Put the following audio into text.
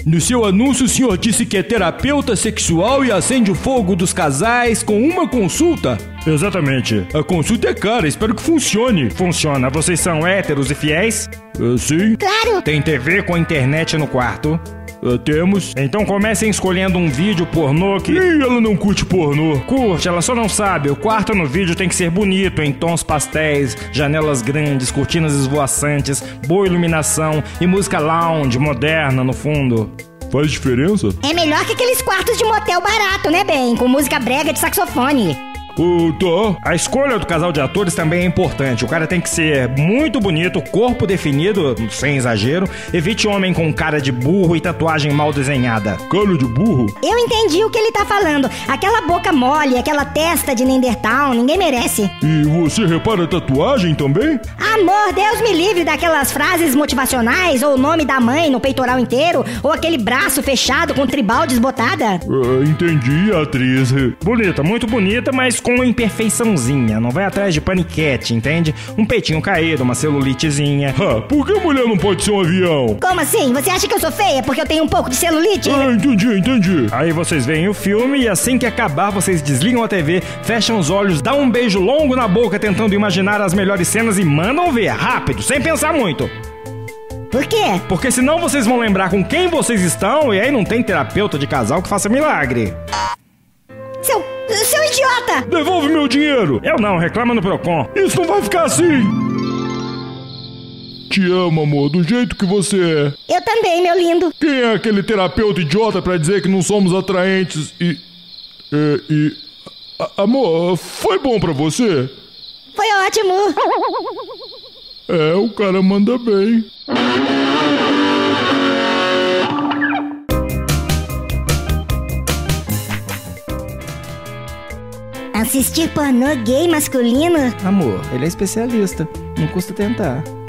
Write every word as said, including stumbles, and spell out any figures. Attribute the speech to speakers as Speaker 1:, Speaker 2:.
Speaker 1: No seu anúncio, o senhor disse que é terapeuta sexual e acende o fogo dos casais com uma consulta?
Speaker 2: Exatamente.
Speaker 1: A consulta é cara, espero que funcione.
Speaker 2: Funciona. Vocês são héteros e fiéis?
Speaker 1: Uh, sim.
Speaker 3: Claro.
Speaker 2: Tem T V com internet no quarto?
Speaker 1: Uh, temos.
Speaker 2: Então comecem escolhendo um vídeo pornô que...
Speaker 1: Ih, ela não curte pornô.
Speaker 2: Curte, ela só não sabe. O quarto no vídeo tem que ser bonito, em tons pastéis, janelas grandes, cortinas esvoaçantes, boa iluminação e música lounge, moderna no fundo.
Speaker 1: Faz diferença?
Speaker 3: É melhor que aqueles quartos de motel barato, né, bem? Com música brega de saxofone.
Speaker 1: Uh, tá.
Speaker 2: A escolha do casal de atores também é importante. O cara tem que ser muito bonito, corpo definido, sem exagero. Evite homem com cara de burro e tatuagem mal desenhada.
Speaker 1: Cara de burro?
Speaker 3: Eu entendi o que ele tá falando. Aquela boca mole, aquela testa de Neandertal, ninguém merece.
Speaker 1: E você repara a tatuagem também?
Speaker 3: Amor, Deus me livre daquelas frases motivacionais, ou o nome da mãe no peitoral inteiro, ou aquele braço fechado com tribal desbotada.
Speaker 1: Uh, entendi, atriz.
Speaker 2: Bonita, muito bonita, mas com uma imperfeiçãozinha. Não vai atrás de paniquete, entende? Um peitinho caído, uma celulitezinha.
Speaker 1: Ah, por que mulher não pode ser um avião?
Speaker 3: Como assim? Você acha que eu sou feia porque eu tenho um pouco de celulite?
Speaker 1: Ah, entendi, entendi.
Speaker 2: Aí vocês veem o filme e assim que acabar, vocês desligam a T V, fecham os olhos, dão um beijo longo na boca tentando imaginar as melhores cenas e mandam ver, rápido, sem pensar muito.
Speaker 3: Por quê?
Speaker 2: Porque senão vocês vão lembrar com quem vocês estão e aí não tem terapeuta de casal que faça milagre.
Speaker 3: Seu... seu idiota!
Speaker 1: Devolve meu dinheiro!
Speaker 2: Eu não, reclama no Procon.
Speaker 1: Isso não vai ficar assim! Te amo, amor, do jeito que você é.
Speaker 3: Eu também, meu lindo.
Speaker 1: Quem é aquele terapeuta idiota pra dizer que não somos atraentes e... E... e a, amor, foi bom pra você?
Speaker 3: Foi ótimo.
Speaker 1: É, o cara manda bem.
Speaker 3: Assistir pornô gay masculino?
Speaker 2: Amor, ele é especialista. Não custa tentar.